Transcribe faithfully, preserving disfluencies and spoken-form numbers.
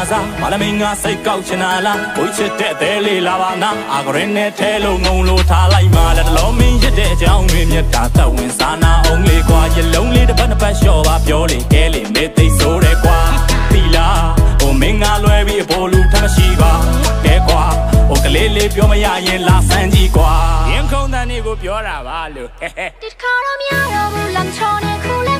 စာဘာလဲမင်းငါစိတ်ကောက်ချင်တာလားဘိုးချစ်တဲ့သေးလေးလာပါနာအာဂရင်းနဲ့ထဲလို့ငုံလို့ထားလိုက်မှလည်းတလုံးမင်းရတဲ့အကြောင်းတွေမြတ်တာသက်ဝင်စားနာအောင်လေးကွာရလုံးလေးတစ်ပတ်တစ်ပတ်လျှော့ပါပြောလေကဲလေမေးသိဆိုးတယ်ကွာသီလားဟိုမင်းငါလွဲပြီးအပေါ်လူထမ်းမရှိပါကဲကွာဟိုကလေးလေးပြောမရရင်လာစမ်းကြည့်ကွာရင်ခုန်တဲ့နေကိုပြောတာပါလို့ဟဲ့ဟဲ့တစ်ခါတော့မရတော့ဘူးလမ်းချော်နေခုလေ